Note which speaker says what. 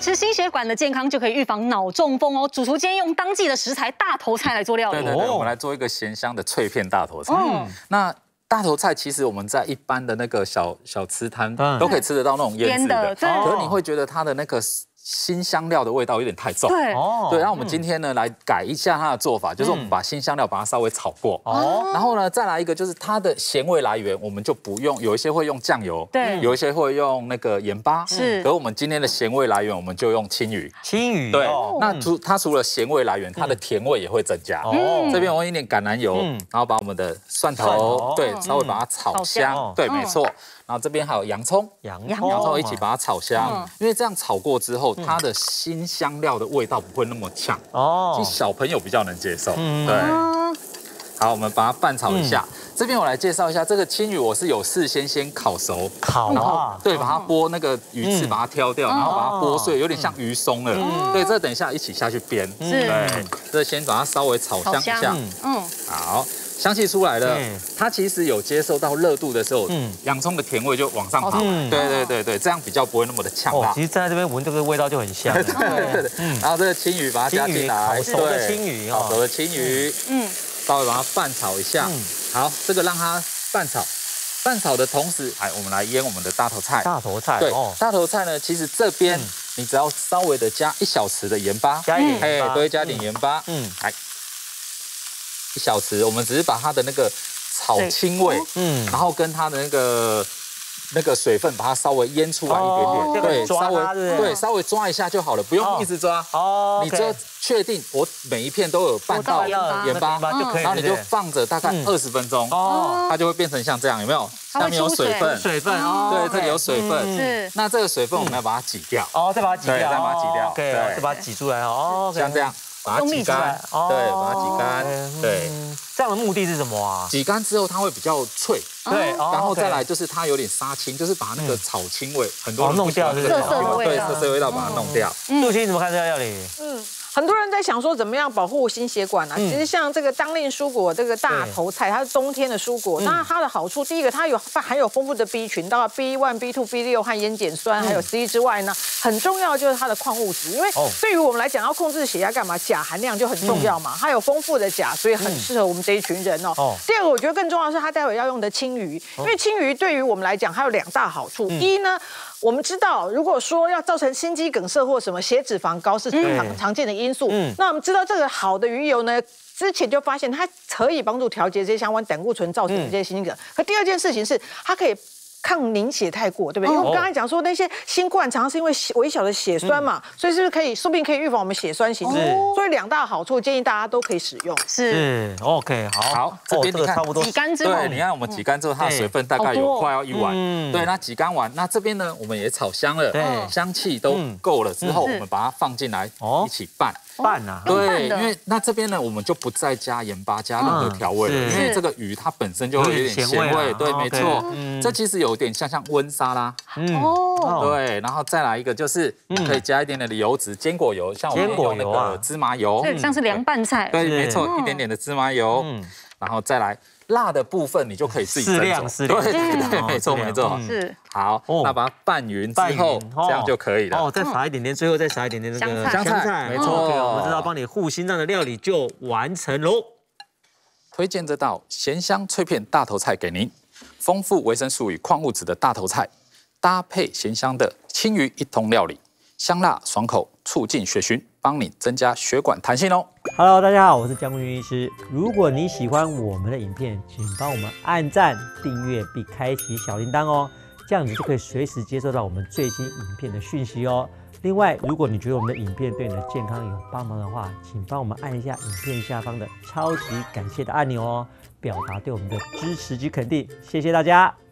Speaker 1: 持心血管的健康，就可以预防脑中风哦。主厨今天用当季的食材大头菜来做料理。
Speaker 2: 对，我们来做一个咸香的脆片大头菜。那大头菜其实我们在一般的那个小吃摊都可以吃得到那种腌制的，可是你会觉得它的那个辛香料的味道有点太重，对，然后我们今天呢来改一下它的做法，就是我们把辛香料把它稍微炒过，然后呢再来一个就是它的咸味来源，我们就不用，有一些会用酱油，对，有一些会用那个盐巴，是，可是我们今天的咸味来源，我们就用青鱼，对，那它除了咸味来源，它的甜味也会增加，这边我用一点橄榄油，然后把我们的蒜头，对，稍微把它炒香，对，没错。然后这边还有洋葱一起把它炒香，因为这样炒过之后，它的辛香料的味道不会那么呛，其实小朋友比较能接受。对，好，我们把它拌炒一下。这边我来介绍一下，这个青鱼我是有事先烤熟，然后对，把它剥那个鱼刺，把它挑掉，然后把它剥碎，有点像鱼松了。对，这等一下一起下去煸。对，这先把它稍微炒香一下。好。香气出来了，它其实有接受到热度的时候，洋葱的甜味就往上跑。对，这样比较不会那么的呛辣。
Speaker 3: 其实站在这边闻这个味道就很香。
Speaker 2: 对。然后这个青鱼把它加进来，
Speaker 3: 烤熟的青鱼
Speaker 2: 烤熟的青鱼，稍微把它拌炒一下。好，这个让它拌炒的同时，我们来腌我们的大头菜。对，大头菜呢，其实这边你只要稍微的加1小匙的盐巴，加一点盐巴，对，加点盐巴，来。1小匙，我们只是把它的那个炒青味，然后跟它的那个水分把它稍微腌出来一点点，对，稍微抓一下就好了，不用一直抓。你只要确定我每一片都有拌到盐巴，然后你就放着大概20分钟，它就会变成像这样，有没有？下面有水分，对，这里有水分。是。那这个水分我们要把它挤掉。
Speaker 3: 再把它挤掉。
Speaker 2: 对，再把它挤掉。
Speaker 3: 对，再把它挤出来
Speaker 2: 像这样。把它挤干，对，把它挤干，对。
Speaker 3: 这样的目的是什么啊？
Speaker 2: 挤干之后它会比较脆，对。然后再来就是它有点杀青，就是把那个炒青味，很多人
Speaker 3: 弄掉，
Speaker 1: 涩涩的味道，
Speaker 2: 对，涩涩味道把它弄掉。
Speaker 3: 杜青怎么看这道料理？
Speaker 4: 很多人在想说怎么样保护心血管啊？其实像这个当令蔬果这个大头菜，它是冬天的蔬果，那它的好处，第一个它含有丰富的 B 群，到 B1、B2、B6和烟碱酸，还有C 之外呢，很重要的就是它的矿物质，因为对于我们来讲要控制血压干嘛？钾含量就很重要嘛，它有丰富的钾，所以很适合我们这一群人哦。第二个我觉得更重要的是它待会要用的青鱼，因为青鱼对于我们来讲还有2大好处，一呢。我们知道，如果说要造成心肌梗塞或什么血脂肪高是常见的因素，那我们知道这个好的鱼油呢，之前就发现它可以帮助调节这些相关胆固醇造成的这些心肌梗。可第二件事情是，它可以抗凝血太过，对不对？因为我刚才讲说那些新冠常是因为微小的血栓嘛，所以是不是可以说不定可以预防我们血栓形成？所以2大好处，建议大家都可以使用。
Speaker 3: 是 OK
Speaker 2: 好，这边你看
Speaker 3: 差不多
Speaker 1: 挤干之后，
Speaker 2: 对，你看我们挤干之后，它的水分大概有快要1碗。对，那挤干完，那这边呢，我们也炒香了，香气都够了之后，我们把它放进来一起拌。对，因为那这边呢，我们就不再加盐巴、加任何调味了，因为这个鱼它本身就会有点咸味。对，没错。这其实有点像温沙拉。对，然后再来一个就是可以加一点点的油脂，坚果油，像我们用那个芝麻油，
Speaker 1: 对，像是凉拌菜。
Speaker 2: 对，没错，一点点的芝麻油，然后再来。辣的部分你就可以自己
Speaker 3: 适量，
Speaker 2: 对，没错。
Speaker 1: 是。
Speaker 2: 好，那把它拌匀之后，这样就可以了。
Speaker 3: 再撒一点点，最后再撒一点点那个
Speaker 1: 香
Speaker 2: 菜，没错。
Speaker 3: 我们知道帮你护心脏的料理就完成喽。
Speaker 2: 推荐这道咸香脆片大头菜给您，丰富维生素与矿物质的大头菜，搭配咸香的青鱼一同料理，香辣爽口，促进血循，帮你增加血管弹性哦。
Speaker 3: Hello， 大家好，我是江坤医师。如果你喜欢我们的影片，请帮我们按赞、订阅并开启小铃铛哦，这样子就可以随时接收到我们最新影片的讯息哦。另外，如果你觉得我们的影片对你的健康有帮忙的话，请帮我们按一下影片下方的超级感谢的按钮哦，表达对我们的支持及肯定。谢谢大家。